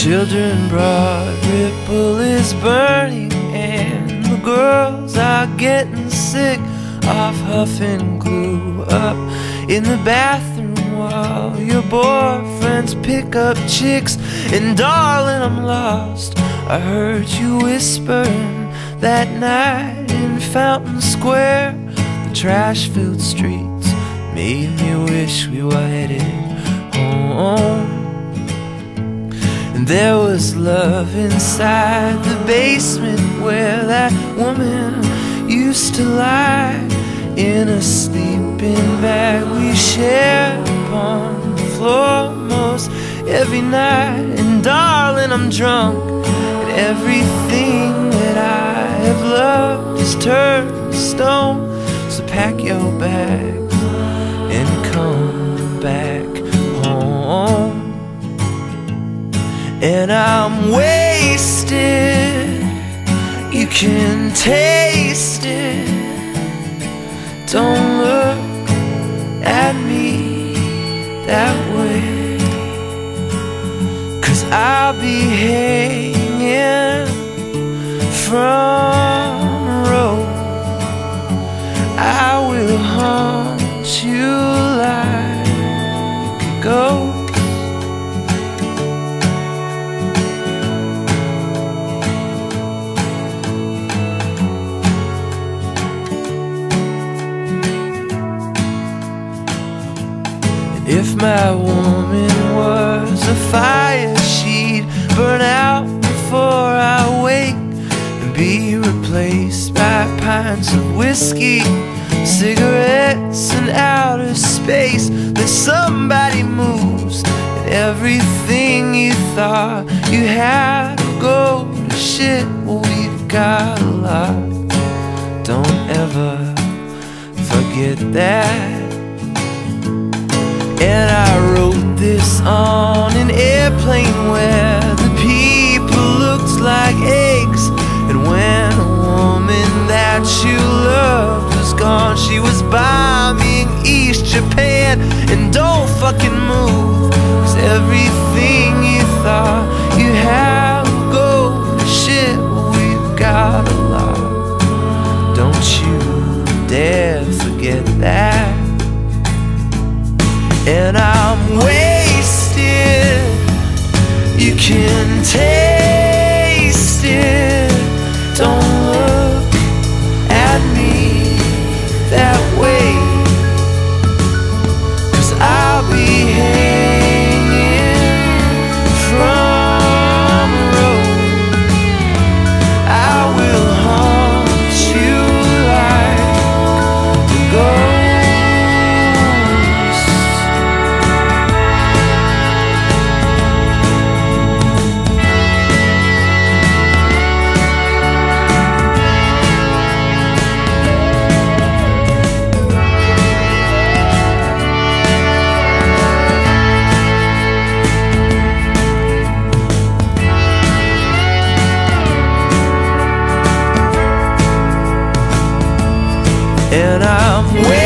Children, Broadripple is burning, and the girls are getting sick of huffing glue up in the bathroom while your boyfriends pick up chicks. And darling, I'm lost. I heard you whispering that night in Fountain Square. The trash-filled streets made me wish we were headed home. And there was love inside the basement where that woman used to lie in a sleeping bag we shared upon the floor most every night. And darling, I'm drunk, and everything that I have loved is turned to stone. So pack your bags and come back home. And I'm wasted, you can taste it. Don't look at me that way, 'cause I'll be hanging from the road. I will haunt you like a ghost. If my woman was a fire, she'd burn out before I wake and be replaced by pints of whiskey, cigarettes, and outer space. Then somebody moves, and everything you thought you had will go to shit. Well, we've got a lot, don't ever forget that. And I wrote this on an airplane where the people looked like eggs. And when a woman that you loved was gone, she was bombing East Japan. And don't fucking move, 'cause everything you thought you had will go to shit. Well, we've got a lot, don't you dare forget that. And I'm wasted, you can taste it. Don't look at me that way, 'cause I'll be hanging from the road. I will haunt you like a ghost. And I'm